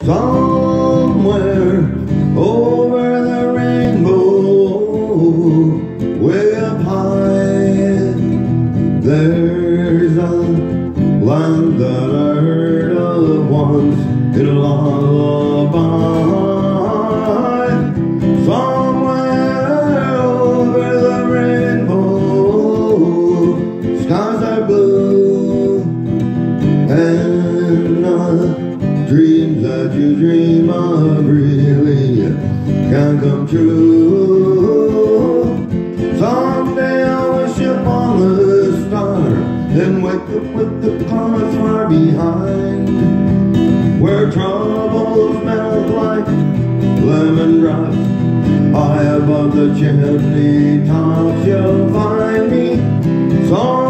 Somewhere over the rainbow, way up high, there's a land that I heard of once in a lullaby. Somewhere over the rainbow, skies are blue, and dreams that you dream of really can come true. Someday I'll wish upon the star and wake up with the clouds far behind, where troubles melt like lemon drops. High above the chimney tops you'll find me. So